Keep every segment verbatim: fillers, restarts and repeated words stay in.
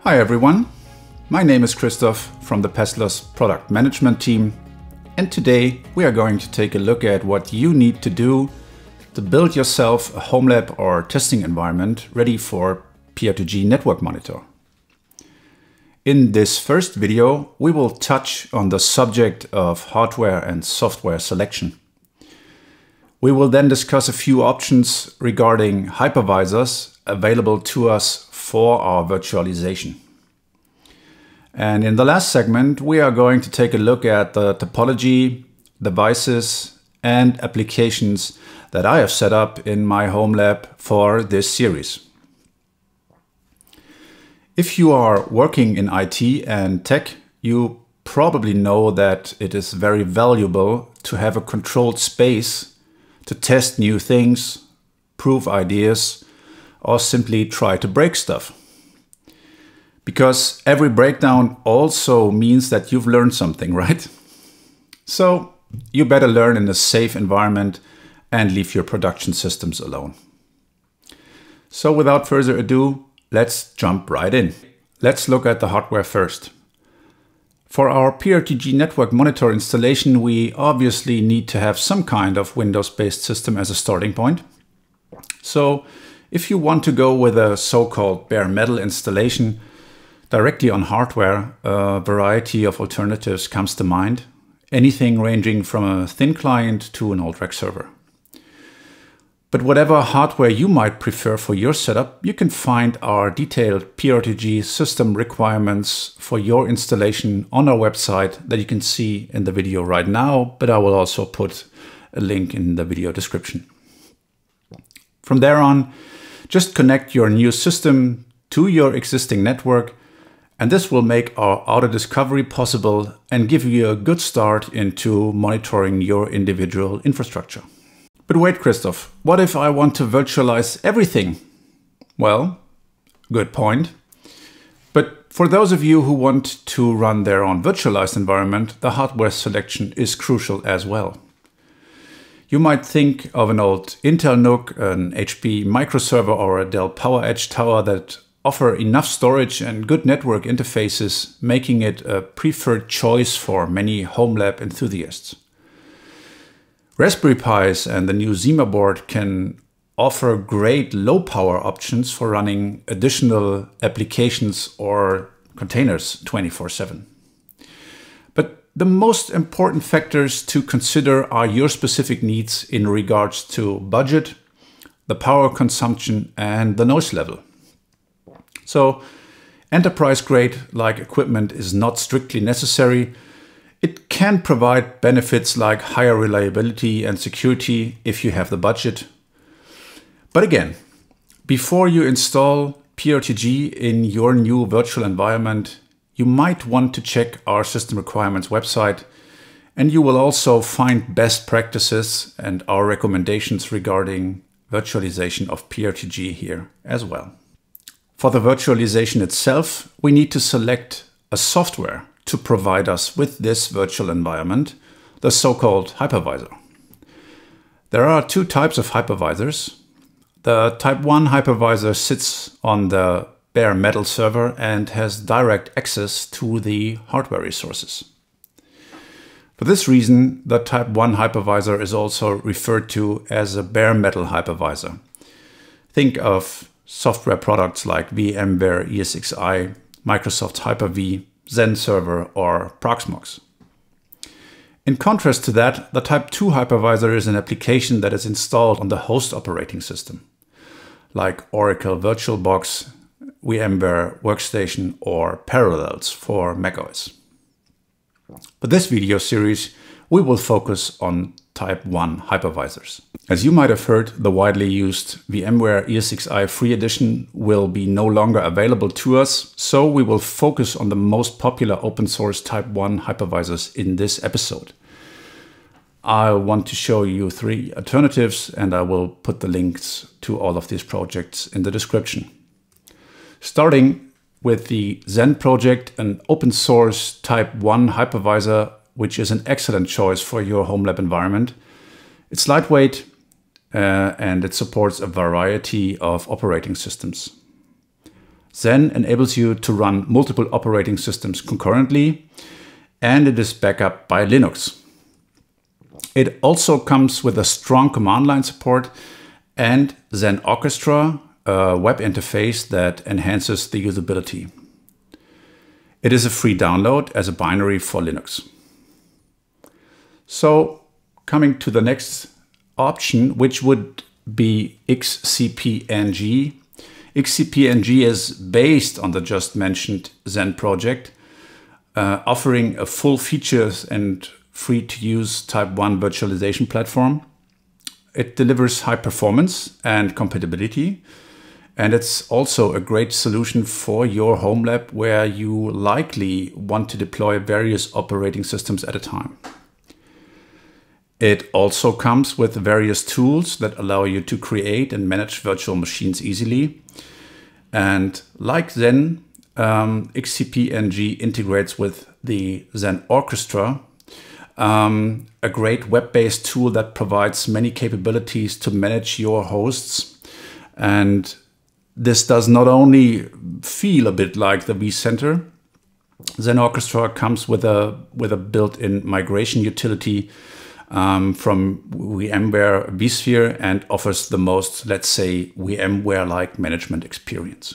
Hi everyone, my name is Christoph from the Paessler's product management team, and today we are going to take a look at what you need to do to build yourself a home lab or testing environment ready for P R T G network monitor. In this first video, we will touch on the subject of hardware and software selection. We will then discuss a few options regarding hypervisors available to us for our virtualization. And in the last segment, we are going to take a look at the topology, devices, and applications that I have set up in my home lab for this series. If you are working in I T and tech, you probably know that it is very valuable to have a controlled space to test new things, prove ideas, or simply try to break stuff. Because every breakdown also means that you've learned something, right? So you better learn in a safe environment and leave your production systems alone. So without further ado, let's jump right in. Let's look at the hardware first. For our P R T G network monitor installation, we obviously need to have some kind of Windows-based system as a starting point. So if you want to go with a so-called bare metal installation directly on hardware, a variety of alternatives comes to mind. Anything ranging from a thin client to an old rack server. But whatever hardware you might prefer for your setup, you can find our detailed P R T G system requirements for your installation on our website that you can see in the video right now, but I will also put a link in the video description. From there on, just connect your new system to your existing network, and this will make our auto discovery possible and give you a good start into monitoring your individual infrastructure. But wait, Christoph, what if I want to virtualize everything? Well, good point. But for those of you who want to run their own virtualized environment, the hardware selection is crucial as well. You might think of an old Intel N U C, an H P microserver, or a Dell PowerEdge tower that offer enough storage and good network interfaces, making it a preferred choice for many home lab enthusiasts. Raspberry Pis and the new Zima board can offer great low power options for running additional applications or containers twenty-four seven. But the most important factors to consider are your specific needs in regards to budget, the power consumption, and the noise level. So enterprise grade like equipment is not strictly necessary. It can provide benefits like higher reliability and security if you have the budget. But again, before you install P R T G in your new virtual environment, you might want to check our system requirements website, and you will also find best practices and our recommendations regarding virtualization of P R T G here as well. For the virtualization itself, we need to select a software to provide us with this virtual environment, the so-called hypervisor. There are two types of hypervisors. The type one hypervisor sits on the bare metal server and has direct access to the hardware resources. For this reason, the type one hypervisor is also referred to as a bare metal hypervisor. Think of software products like VMware E S X i, Microsoft Hyper-V, Zen Server, or Proxmox. In contrast to that, the type two hypervisor is an application that is installed on the host operating system, like Oracle VirtualBox, VMware Workstation, or Parallels for macOS. For this video series, we will focus on type one hypervisors. As you might have heard, the widely used VMware E S X i Free Edition will be no longer available to us, so we will focus on the most popular open source type one hypervisors in this episode. I want to show you three alternatives, and I will put the links to all of these projects in the description. Starting with the Zen project, an open source type one hypervisor, which is an excellent choice for your home lab environment. It's lightweight uh, and it supports a variety of operating systems. Zen enables you to run multiple operating systems concurrently, and it is backed up by Linux. It also comes with a strong command line support and Zen Orchestra, a web interface that enhances the usability. It is a free download as a binary for Linux. So coming to the next option, which would be X C P N G. X C P N G is based on the just mentioned Zen project, uh, offering a full features and free to use type one virtualization platform. It delivers high performance and compatibility. And it's also a great solution for your home lab where you likely want to deploy various operating systems at a time. It also comes with various tools that allow you to create and manage virtual machines easily. And like Zen, um, X C P N G integrates with the Zen Orchestra, um, a great web-based tool that provides many capabilities to manage your hosts. And this does not only feel a bit like the vCenter. Zen Orchestra comes with a, with a built-in migration utility Um, from VMware vSphere and offers the most, let's say, VMware-like management experience.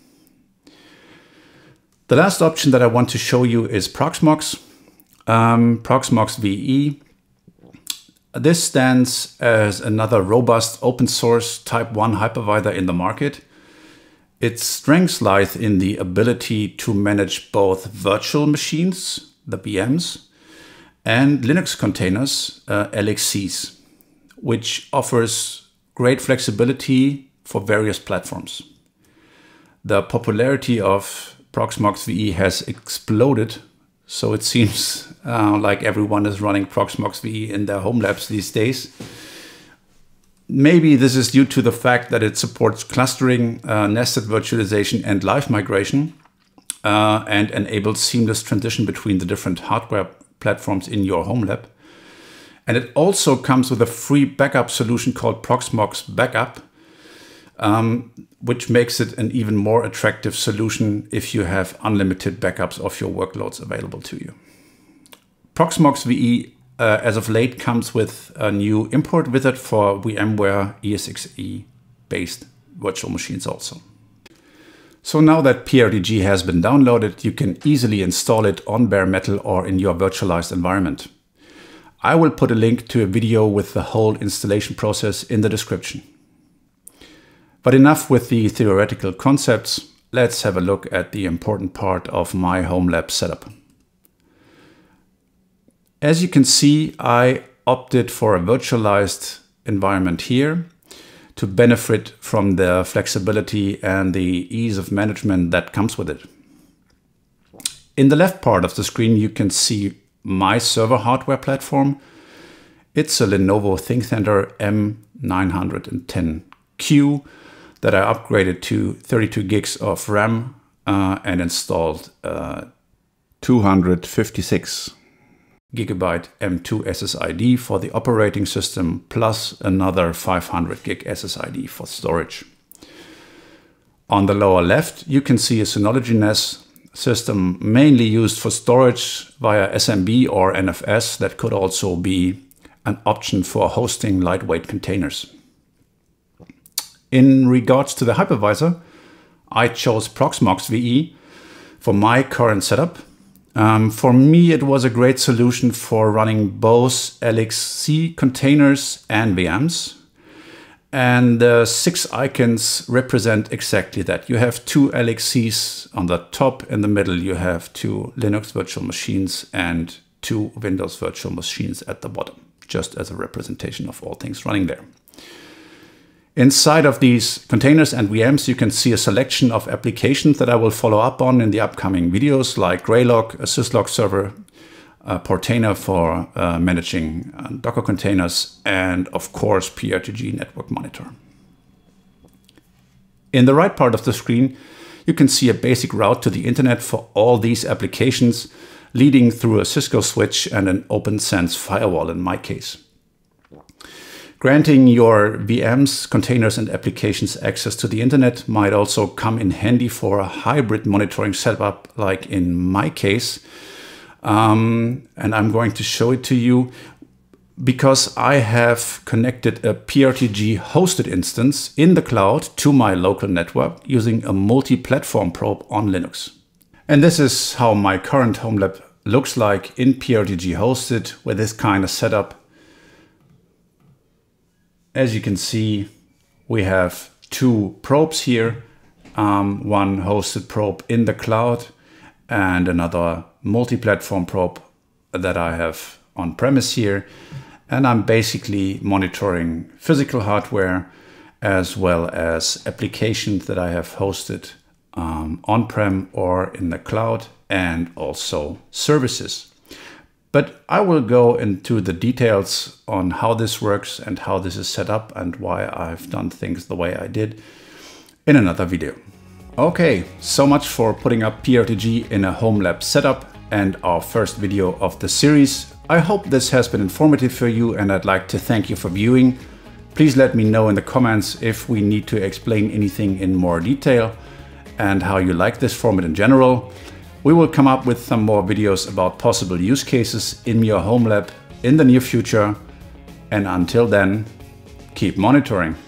The last option that I want to show you is Proxmox, um, Proxmox V E. This stands as another robust open source type one hypervisor in the market. Its strengths lie in the ability to manage both virtual machines, the V Ms, and Linux containers, uh, L X Cs, which offers great flexibility for various platforms. The popularity of Proxmox V E has exploded, so it seems uh, like everyone is running Proxmox V E in their home labs these days. Maybe this is due to the fact that it supports clustering, uh, nested virtualization, and live migration, uh, and enables seamless transition between the different hardware platforms in your home lab. And it also comes with a free backup solution called Proxmox Backup, um, which makes it an even more attractive solution if you have unlimited backups of your workloads available to you. Proxmox V E, uh, as of late, comes with a new import wizard for VMware E S X E-based virtual machines also. So now that P R T G has been downloaded, you can easily install it on bare metal or in your virtualized environment. I will put a link to a video with the whole installation process in the description. But enough with the theoretical concepts. Let's have a look at the important part of my home lab setup. As you can see, I opted for a virtualized environment here to benefit from the flexibility and the ease of management that comes with it. In the left part of the screen, you can see my server hardware platform. It's a Lenovo ThinkCentre M nine ten Q that I upgraded to thirty-two gigs of RAM uh, and installed uh, two hundred fifty-six gigabyte M two S S I D for the operating system, plus another five hundred gig S S I D for storage. On the lower left, you can see a Synology N E S system mainly used for storage via S M B or N F S that could also be an option for hosting lightweight containers. In regards to the hypervisor, I chose Proxmox V E for my current setup. Um, for me, it was a great solution for running both L X C containers and V Ms. And the six icons represent exactly that. You have two L X Cs on the top. In the middle, you have two Linux virtual machines and two Windows virtual machines at the bottom, just as a representation of all things running there. Inside of these containers and V Ms, you can see a selection of applications that I will follow up on in the upcoming videos, like Greylog, a syslog server, a Portainer for uh, managing uh, Docker containers, and of course, P R T G Network Monitor. In the right part of the screen, you can see a basic route to the internet for all these applications, leading through a Cisco switch and an OpenSense firewall in my case. Granting your V Ms, containers, and applications access to the internet might also come in handy for a hybrid monitoring setup, like in my case. Um, and I'm going to show it to you because I have connected a P R T G hosted instance in the cloud to my local network using a multi-platform probe on Linux. And this is how my current HomeLab looks like in P R T G hosted with this kind of setup. As you can see, we have two probes here, um, one hosted probe in the cloud and another multi-platform probe that I have on premise here. And I'm basically monitoring physical hardware as well as applications that I have hosted um, on-prem or in the cloud, and also services. But I will go into the details on how this works and how this is set up and why I've done things the way I did in another video. Okay, so much for putting up P R T G in a HomeLab setup and our first video of the series. I hope this has been informative for you, and I'd like to thank you for viewing. Please let me know in the comments if we need to explain anything in more detail and how you like this format in general. We will come up with some more videos about possible use cases in your HomeLab in the near future. And until then, keep monitoring.